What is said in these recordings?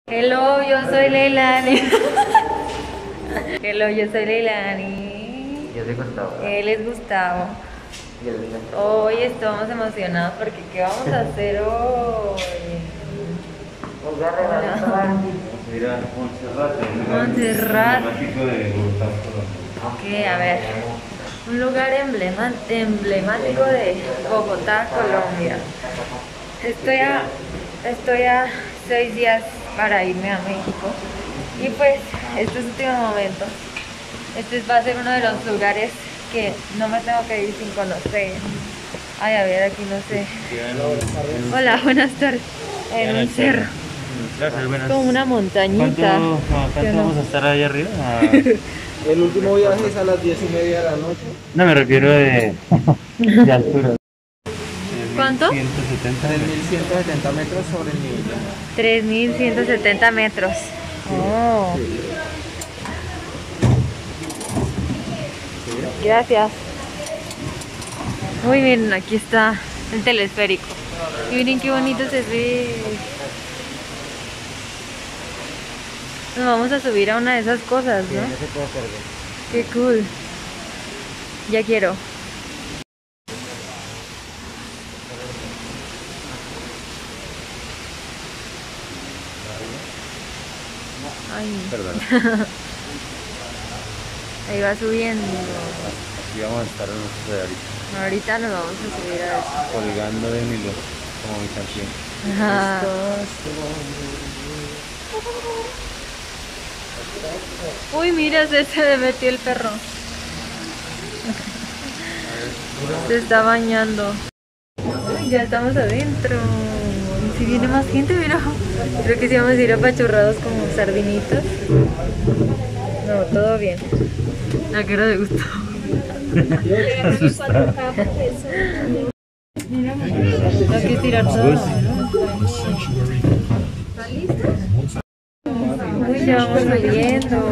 Hello, yo soy Leilani. Hello, yo soy Leilani. Yo soy Gustavo. Él es Gustavo. Y él es Hoy estamos emocionados porque ¿qué vamos a hacer hoy? Mira, Montserrat. Emblemático de Bogotá, Colombia. Ok, a ver. Un lugar emblemático de Bogotá, Colombia. Estoy a 6 días para irme a México. Y pues, estos últimos momentos, este va a ser uno de los lugares que no me tengo que ir sin conocer. Ay, a ver, aquí no sé. Hola, buenas tardes. En un cerro. Gracias, buenas. Como una montañita. ¿Cuánto vamos a estar ahí arriba? El último viaje es a las 10:30 de la noche. No, me refiero de altura. ¿Cuánto? 170. 3.170 metros sobre el nivel del mar. 3.170 metros. Oh. Gracias. Muy bien, aquí está el telesférico. Y miren qué bonito se ve. Nos vamos a subir a una de esas cosas, ¿no? No se puede perder. Qué cool. Ya quiero. Ay. Perdón. Ahí va subiendo. Así vamos a estar nosotros ahorita, Ahorita nos vamos a subir a eso. colgando de mi luz, como mi canción. Ajá. Uy, mira, se metió el perro. Se está bañando. Uy, ya estamos adentro. Y si viene más gente, mira. Creo que sí vamos a ir apachurrados como sardinitas. No, todo bien. La cara de gusto. Hay que tirar todo, ¿no? Uy, ya vamos saliendo.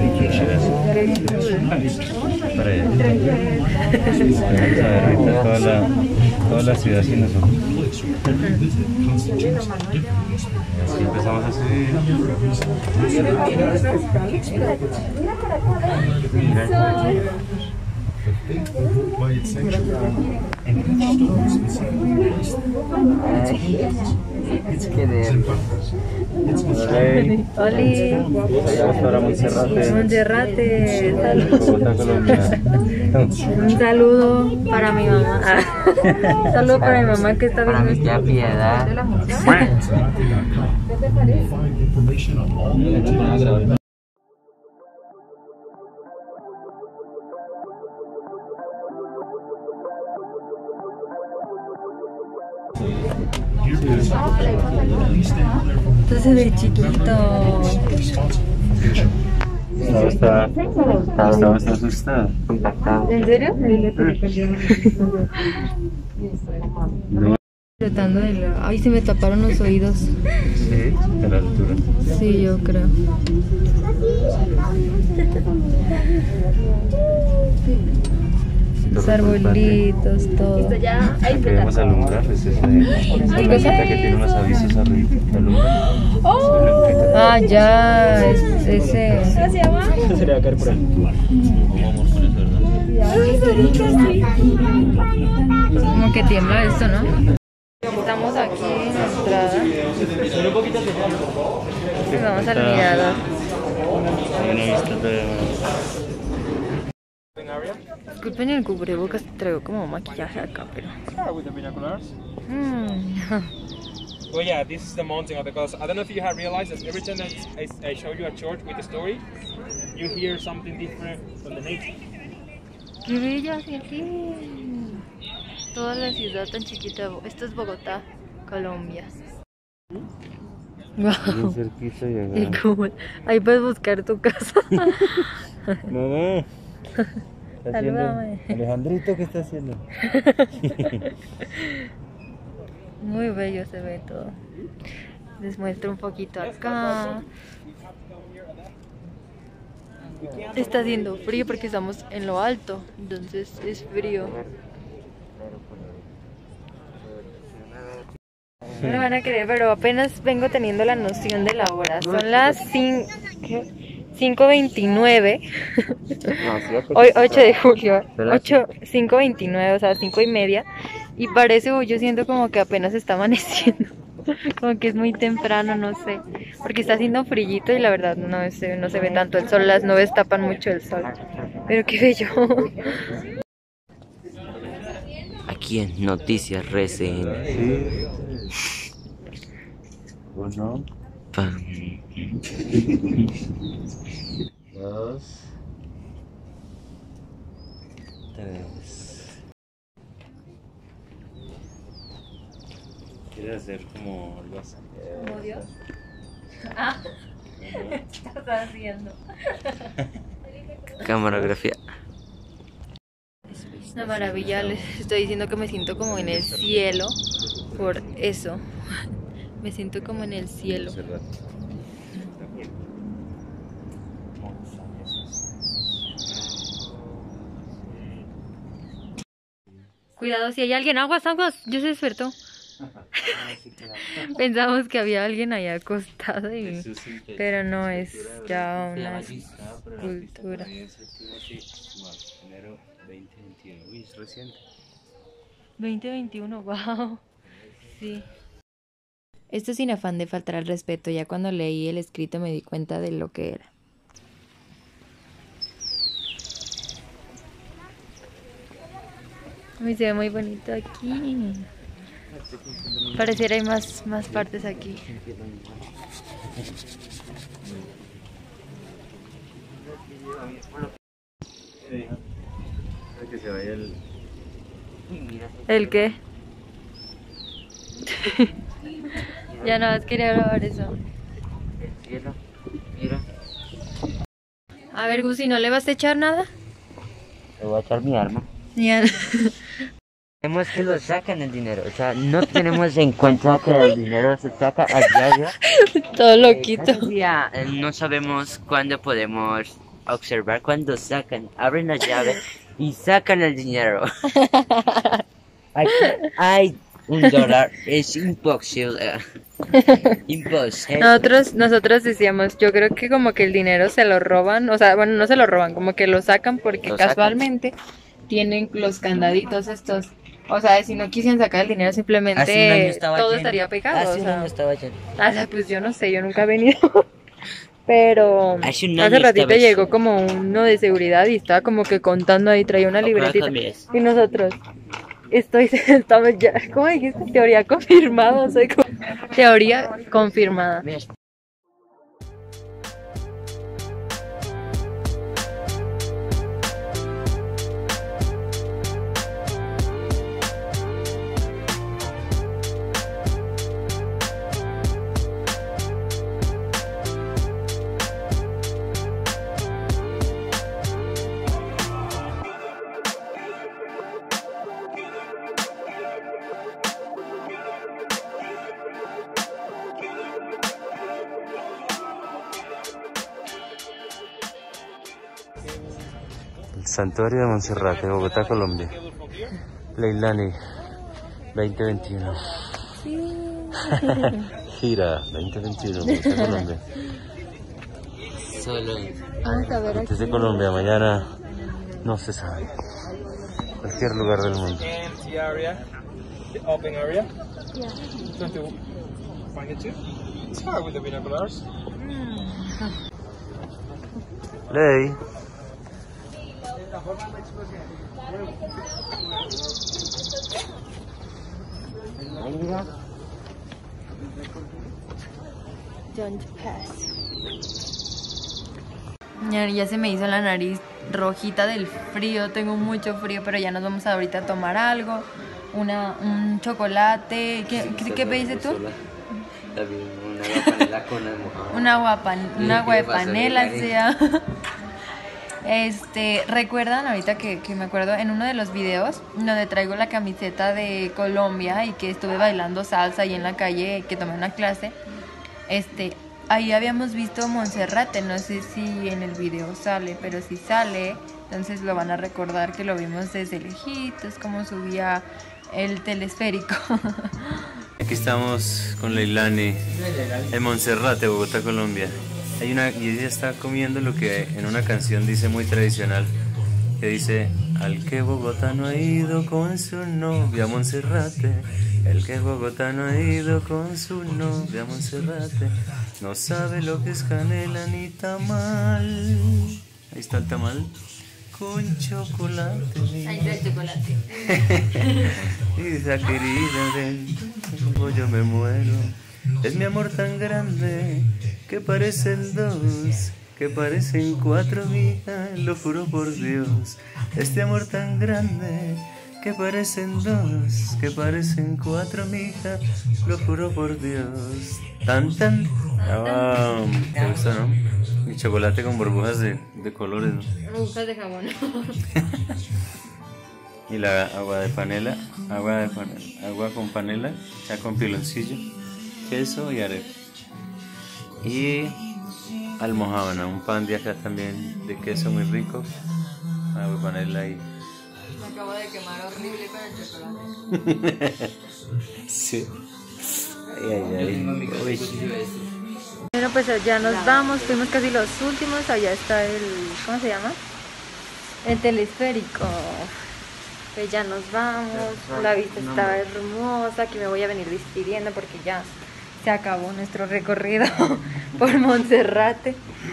Para allá. Vamos a ver ahorita toda la ciudad sin nosotros. Así empezamos a subir. Oli. Vamos para Monserrate. Monserrate. Bogotá, Colombia. Un saludo para mi mamá. Un saludo para mi mamá que está Para viendo mi tía Piedad. Esto se ve chiquito. Gustavo está asustado. ¿En serio? No. Tratando de ay, se me taparon los oídos. Sí, a la altura. Sí, yo creo. Los arbolitos, todo. Que vamos a alumbrar, es esa una casita que tiene unos avisos arriba que alumbran. Ah, ya, ese. Eso sería caer por ahí. Vamos con eso, ¿verdad? Como que tiembla esto, ¿no? Estamos aquí en la entrada. Y vamos al mirador. Hay una vista de... Disculpen el cubrebocas, traigo como maquillaje acá, pero. With the binoculars. Mm. Well, yeah, this is the mountain because I don't know if you have realized that every time that I show you a church with a story, you hear something different from the nature. ¡Qué bella aquí! Toda la ciudad tan chiquita. Esto es Bogotá, Colombia. Bien Wow. cerquita y Y acá. cool. Ahí puedes buscar tu casa. No. ¿Qué está haciendo? Salúdame. Alejandrito, ¿qué está haciendo? Muy bello se ve todo. Les muestro un poquito acá. Está haciendo frío porque estamos en lo alto, entonces es frío. No lo van a creer, pero apenas vengo teniendo la noción de la hora. Son las 5:29. Hoy 8 de julio. 5:29, o sea, 5:30. Y parece, yo siento como que apenas está amaneciendo. Como que es muy temprano, no sé. Porque está haciendo frillito y la verdad no se ve tanto el sol. Las nubes tapan mucho el sol. Pero qué bello. Aquí en Noticias RCN. Uno, Pam. 2, 3. ¿Quieres hacer como algo así? ¿Como Dios? Ah, ¿qué estás haciendo? Camarografía. Es una maravilla, les estoy diciendo que me siento como en el cielo. Por eso, me siento como en el cielo. Hace rato. Cuidado, si hay alguien. Aguas, yo se despertó. Pensamos que había alguien ahí acostado, pero no, es ya una escultura. Enero 2021. Uy, es reciente. 2021, wow. Sí. Esto sin afán de faltar al respeto, ya cuando leí el escrito me di cuenta de lo que era. Uy, se ve muy bonito aquí. Pareciera hay más partes aquí. Que se vaya el... ¿El qué? Ya no, quería grabar eso. El cielo. Mira. A ver, Gusi, ¿no le vas a echar nada? Le voy a echar mi arma. Ya. Tenemos que lo sacan el dinero. O sea, no tenemos en cuenta que el dinero se saca a diario. Todo loquito. Cada día, no sabemos cuándo podemos observar cuando sacan, abren la llave y sacan el dinero. Aquí hay $1, es imposible. Imposible. Nosotros decíamos, yo creo que como que el dinero se lo roban, o sea, bueno, no se lo roban, como que lo sacan porque casualmente tienen los candaditos estos. O sea, si no quisieran sacar el dinero, simplemente todo estaría pegado. Hace un año estaba lleno. O sea, pues yo no sé, yo nunca he venido. Pero Hace un hace año ratito estaba llegó lleno. como uno de seguridad y estaba como que contando ahí, traía una libretita. Y nosotros, estamos ya, ¿cómo dijiste? Teoría confirmada, o sea, teoría confirmada. Mira, El Santuario de Monserrate, Bogotá, Colombia. Leilani 2021. Gira 2021, Bogotá, Colombia. solo Vamos a ver Antes aquí. de Colombia, mañana no se sabe. Cualquier lugar del mundo. Empty area, the open area. Try to find it too. Try with the binoculars. Ley. Ya se me hizo la nariz rojita del frío, tengo mucho frío, pero ya nos vamos ahorita a tomar algo, un chocolate. ¿Qué pediste tú? También una agua panela con mojado. Un agua de panela, sea. ¿Recuerdan ahorita que me acuerdo en uno de los videos donde traigo la camiseta de Colombia y que estuve bailando salsa ahí en la calle, que tomé una clase? Ahí habíamos visto Monserrate, no sé si en el video sale, pero si sale, entonces lo van a recordar que lo vimos desde lejitos, como subía el telesférico. Aquí estamos con Leilani en Monserrate, Bogotá, Colombia. Y ella está comiendo lo que en una canción dice muy tradicional, que dice: al que Bogotá no ha ido con su novia a Monserrate, el que Bogotá no ha ido con su novia a Monserrate, no sabe lo que es canela ni tamal. Ahí está el tamal con chocolate. Ahí está el chocolate. Y esa querida del yo me muero. Es mi amor tan grande que parecen dos, que parecen cuatro, mija, lo juro por Dios. Este amor tan grande que parecen dos, que parecen cuatro, mija, lo juro por Dios. Tan tan. Ah, ¿te gusta, no? Mi chocolate con burbujas de colores, ¿no? Burbujas de jabón. Y la agua de panela, agua con panela, ya con piloncillo, queso y arepa. Y almojábana, un pan de acá también de queso muy rico, agua de panela y... Me acabo de quemar horrible con el chocolate. Sí. Ay. Uy. Bueno, pues ya nos vamos, fuimos casi los últimos, allá está el, ¿cómo se llama? El telesférico. Pues ya nos vamos, la vista está hermosa, aquí me voy a venir despidiendo porque ya se acabó nuestro recorrido por Monserrate.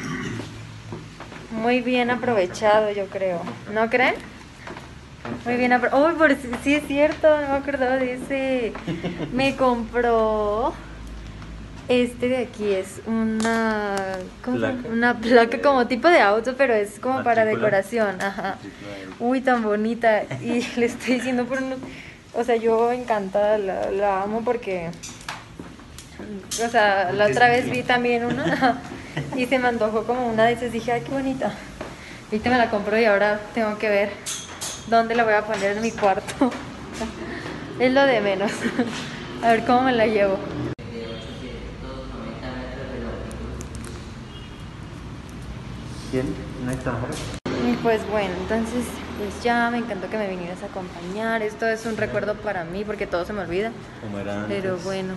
Muy bien aprovechado, yo creo, ¿no creen? Muy bien aprovechado. Oh, sí es cierto, no me acordaba de ese. Me compró... Este de aquí es una placa como tipo de auto, pero es como para decoración, ajá. Uy, tan bonita. Y le estoy diciendo por unos... O sea, yo encantada, la amo porque... O sea, la otra vez vi también una y se me antojó como una de esas. Dije, ay, qué bonita. Ahorita me la compro y ahora tengo que ver dónde la voy a poner en mi cuarto. Es lo de menos. A ver cómo me la llevo. ¿Quién? ¿No está mejor? Y pues bueno, entonces pues ya me encantó que me vinieras a acompañar. Esto es un recuerdo para mí porque todo se me olvida. Como era antes. Pero bueno,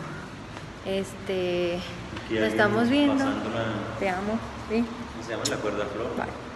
Aquí lo estamos viendo. pasando Te amo, ¿sí? Se llama la cuerda flor. Bye.